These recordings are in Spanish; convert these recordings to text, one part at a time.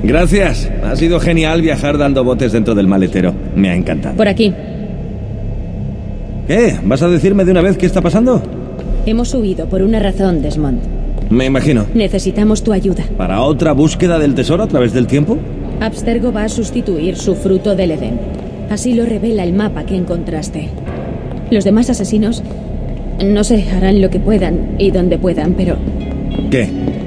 Gracias. Ha sido genial viajar dando botes dentro del maletero. Me ha encantado. Por aquí. ¿Qué? ¿Vas a decirme de una vez qué está pasando? Hemos huido por una razón, Desmond. Me imagino. Necesitamos tu ayuda. ¿Para otra búsqueda del tesoro a través del tiempo? Abstergo va a sustituir su fruto del Edén. Así lo revela el mapa que encontraste. Los demás asesinos, no sé, harán lo que puedan y donde puedan, pero... ¿Qué?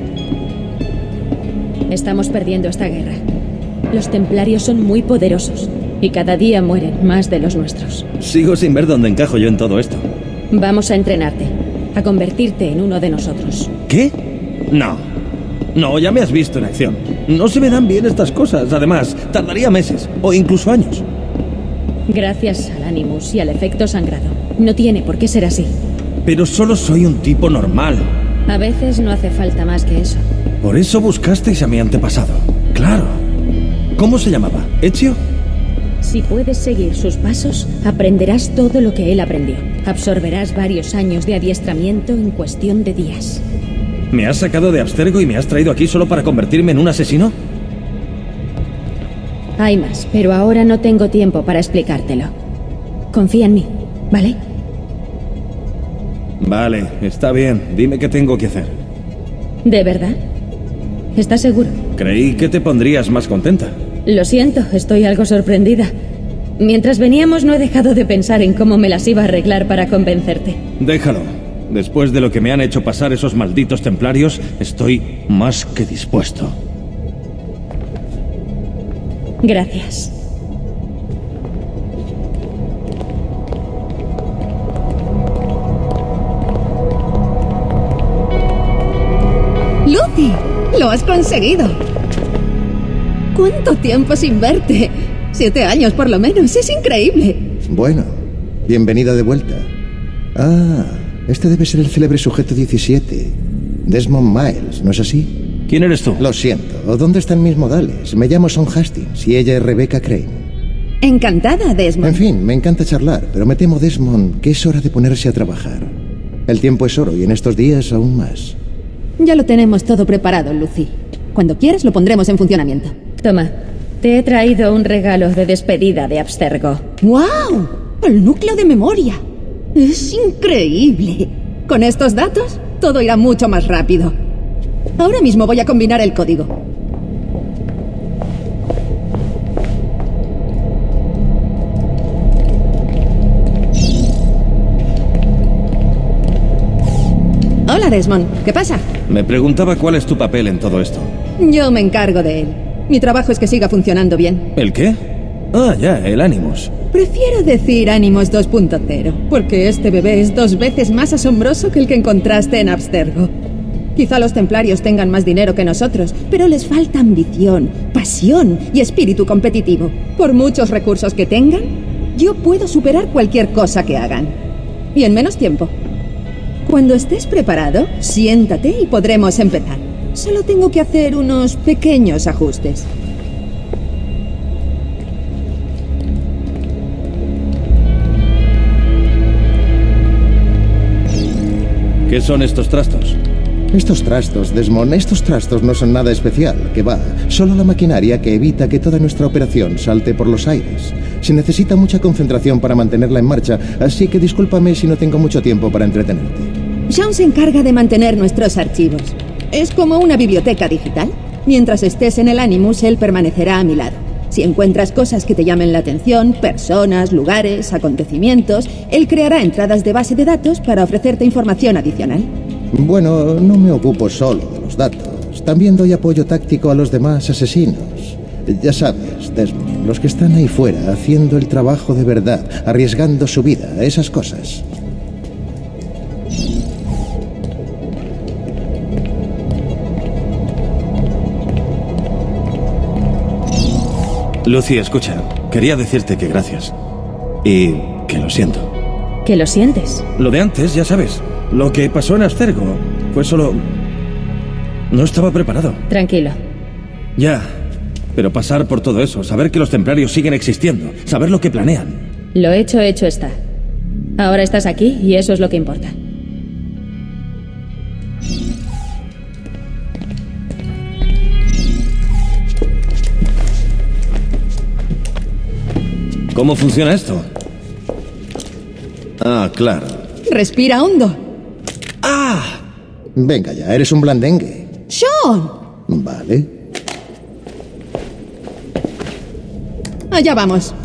Estamos perdiendo esta guerra. Los templarios son muy poderosos y cada día mueren más de los nuestros. Sigo sin ver dónde encajo yo en todo esto. Vamos a entrenarte, a convertirte en uno de nosotros. ¿Qué? No. No, ya me has visto en acción. No se me dan bien estas cosas. Además, tardaría meses o incluso años. Gracias al Animus y al efecto sangrado. No tiene por qué ser así. Pero solo soy un tipo normal. A veces no hace falta más que eso. Por eso buscasteis a mi antepasado. Claro. ¿Cómo se llamaba? ¿Ezio? Si puedes seguir sus pasos, aprenderás todo lo que él aprendió. Absorberás varios años de adiestramiento en cuestión de días. ¿Me has sacado de Abstergo y me has traído aquí solo para convertirme en un asesino? Hay más, pero ahora no tengo tiempo para explicártelo. Confía en mí, ¿vale? Vale, está bien. Dime qué tengo que hacer. ¿De verdad? ¿Estás seguro? Creí que te pondrías más contenta. Lo siento, estoy algo sorprendida. Mientras veníamos no he dejado de pensar en cómo me las iba a arreglar para convencerte. Déjalo. Después de lo que me han hecho pasar esos malditos templarios, estoy más que dispuesto. Gracias. ¡Lucy! ¡Lo has conseguido! ¿Cuánto tiempo sin verte? 7 años por lo menos, es increíble. Bueno, bienvenida de vuelta. Ah, este debe ser el célebre sujeto 17. Desmond Miles, ¿no es así? ¿Quién eres tú? Lo siento, ¿dónde están mis modales? Me llamo Son Hastings y ella es Rebecca Crane. Encantada, Desmond. En fin, me encanta charlar, pero me temo, Desmond, que es hora de ponerse a trabajar. El tiempo es oro y en estos días aún más. Ya lo tenemos todo preparado, Lucy. Cuando quieras lo pondremos en funcionamiento. Toma, te he traído un regalo de despedida de Abstergo. ¡Wow! El núcleo de memoria. Es increíble. Con estos datos, todo irá mucho más rápido. Ahora mismo voy a combinar el código. Hola, Desmond. ¿Qué pasa? Me preguntaba cuál es tu papel en todo esto. Yo me encargo de él. Mi trabajo es que siga funcionando bien. ¿El qué? Ah, ya, el Animus. Prefiero decir Animus 2.0, porque este bebé es 2 veces más asombroso que el que encontraste en Abstergo. Quizá los templarios tengan más dinero que nosotros, pero les falta ambición, pasión y espíritu competitivo. Por muchos recursos que tengan, yo puedo superar cualquier cosa que hagan. Y en menos tiempo. Cuando estés preparado, siéntate y podremos empezar. Solo tengo que hacer unos pequeños ajustes. ¿Qué son estos trastos? Estos trastos, Desmond, estos trastos no son nada especial, que va. Solo la maquinaria que evita que toda nuestra operación salte por los aires. Se necesita mucha concentración para mantenerla en marcha, así que discúlpame si no tengo mucho tiempo para entretenerte. Sean se encarga de mantener nuestros archivos. Es como una biblioteca digital. Mientras estés en el Animus, él permanecerá a mi lado. Si encuentras cosas que te llamen la atención, personas, lugares, acontecimientos, él creará entradas de base de datos para ofrecerte información adicional. Bueno, no me ocupo solo de los datos. También doy apoyo táctico a los demás asesinos. Ya sabes, Desmond, los que están ahí fuera haciendo el trabajo de verdad, arriesgando su vida, esas cosas. Lucy, escucha. Quería decirte que gracias. Y que lo siento. ¿Que lo sientes? Lo de antes, ya sabes. Lo que pasó en Abstergo fue solo... No estaba preparado. Tranquilo. Ya. Pero pasar por todo eso, saber que los templarios siguen existiendo, saber lo que planean. Lo hecho está. Ahora estás aquí y eso es lo que importa. ¿Cómo funciona esto? Ah, claro. Respira hondo. ¡Ah! Venga ya, eres un blandengue. ¡Sean! Vale. Allá vamos.